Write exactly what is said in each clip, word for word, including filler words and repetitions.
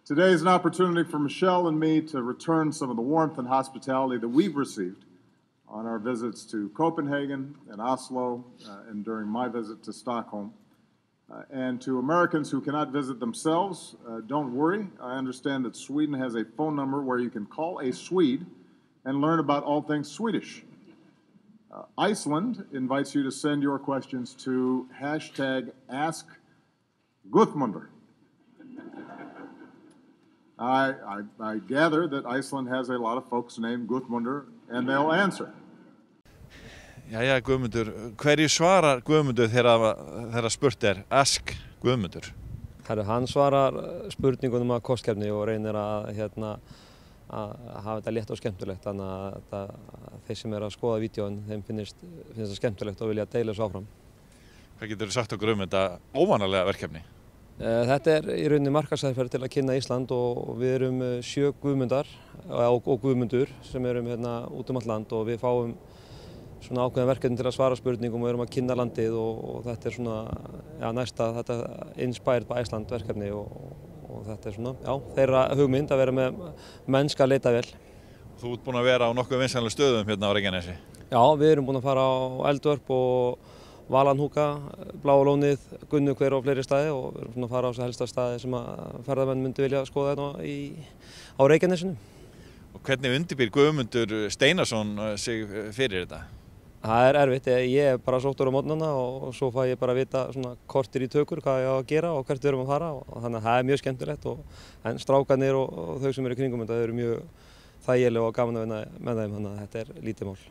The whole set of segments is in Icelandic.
Today is an opportunity for Michelle and me to return some of the warmth and hospitality that we've received on our visits to Copenhagen and Oslo, uh, and during my visit to Stockholm. Uh, and to Americans who cannot visit themselves, uh, don't worry. I understand that Sweden has a phone number where you can call a Swede and learn about all things Swedish. Uh, Iceland invites you to send your questions to hashtag Ask Guðmundur. I, I, I gather that Iceland has a lot of folks named Guðmundur, and they'll answer. Jæja, Guðmundur, hverju svarar Guðmundur þegar þegar spurt er Ask Guðmundur? Herru, hann svarar spurningunum að kostkefni og reynir að hérna að hafa þetta létt og skemmtilegt, þannig að, að þeir sem eru að skoða vídeóin, þeim finnst finnst það skemmtilegt og vilja deila þessu áfram. Hvað getur þú sagt okkur um þetta óvanalega verkefni? Þetta er í rauninni markaðsherferð til að kynna Ísland og við erum sjö Guðmundar og, og Guðmundur sem erum hérna út um allt land og við fáum svona ákveðin verkefni til að svara spurningum og erum að kynna landið og, og þetta er svona ja, næsta þetta Inspired by Iceland verkefni og, og þetta er svona já, þeirra hugmynd að vera með mennska leitavél. Þú ert búinn að vera á nokkuð vinsælum stöðum hérna á Reykjanesi? Já, við erum búin að fara á Eldvörp og Valanhúka, Bláa lónið, Gunnukver og fleiri staði og við erum svona að fara á þessa helsta staði sem að ferðamenn myndi vilja skoða hérna í, á Reykjanesinu. Og hvernig undirbýr Guðmundur Steinarsson sig fyrir þetta? Það er erfitt, ég er bara sóttur á morgnana og svo fæ ég bara að vita svona kortir í tökur hvað ég á að gera og hvert við erum að fara og þannig að það er mjög skemmtilegt og en strákarnir og, og þau sem eru í kringum þetta eru mjög þægilega og gaman að vinna með þeim, þannig að þetta er lítið mál.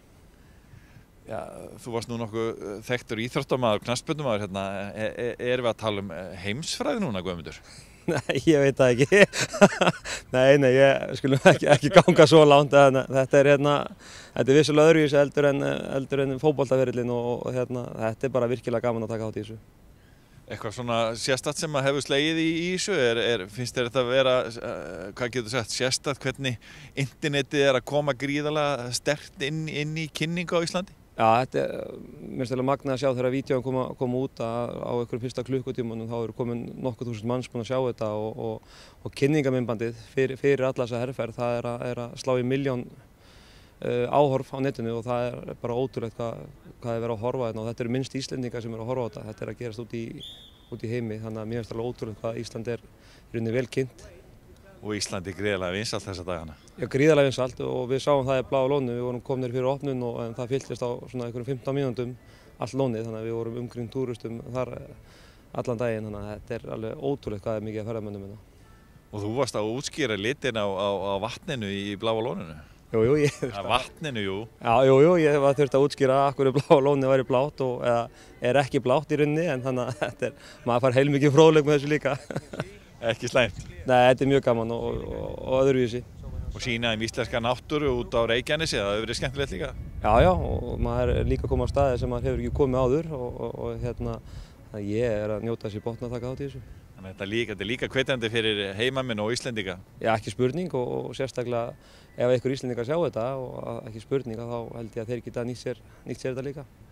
Já, þú varst nú nokkuð þekktur íþróttamaður, knattspyrnumaður hérna, e e erum við að tala um heimsfræði núna, Guðmundur? Nei, ég veit það ekki. nei, nei, ég skulum ekki, ekki ganga svo langt, en þetta er hérna, þetta er vissulega öðruvísi eldur en, eldur en fótboltaferillinn og, og hérna, þetta er bara virkilega gaman að taka þátt í þessu. Eitthvað svona sérstakt sem að hefur slegið í, í þessu, er, er, finnst þér þetta að vera, uh, hvað getur þú sagt, sérstakt hvernig internetið er að koma gríðarlega sterkt inn, inn í kynningu á Íslandi? Já, þetta er, mér finnst það magnað að sjá þegar vídeóin koma, koma út að, á einhverjum fyrsta klukkutímanum þá eru komin nokkuð þúsund manns búin að sjá þetta og, og, og kynningamindbandið fyrir, fyrir alla þessa herferð, það er að, er að slá í milljón uh, áhorf á netinu og það er bara ótrúlegt hvað, hvað er verið að horfa þetta og þetta eru minnst Íslendingar sem eru að horfa á þetta, þetta er að gerast út í, út í heimi, þannig að mér finnst það ótrúlegt hvað Ísland er í rauninni vel kynnt. Og Íslandi gríðarlega vinsælt þessa dagana? Já, gríðarlega vinsælt og við sáum það í Bláa lónið, við vorum komnir fyrir opnun og en það fylltist á svona einhverjum fimmtán mínútum allt lónið, þannig að við vorum umkring túristum þar allan daginn, þannig að þetta er alveg ótrúlegt hvað er mikið að ferðamönnum hérna. Og þú varst að útskýra litin á, á, á vatninu í Bláa lóninu? Jú, jú, ég... Að vatninu, jú? Já, jú, jú, ég var þurft að útskýra af hverju Bláa lónið væri blátt og eða er ekki blátt í rauninni, en þannig að þetta er, maður fær heilmikið fróðleik með þessu líka. Ekki slæmt? Nei, þetta er mjög gaman og, og, og öðruvísi. Og sína um íslenska náttúru út á Reykjanesi, það hefur verið skemmtilegt líka? Já, já, og maður er líka komið á staði sem maður hefur ekki komið áður og, og, og hérna, ég er að njóta þessi botna að taka þátt í þessu. Þannig að þetta er líka, þetta er líka hvetjandi fyrir heimamenn og Íslendinga? Já, ekki spurning og, og sérstaklega ef einhver Íslendingar sjá þetta og ekki spurning þá held ég að þeir geta nýtt sér, nýtt sér þetta líka.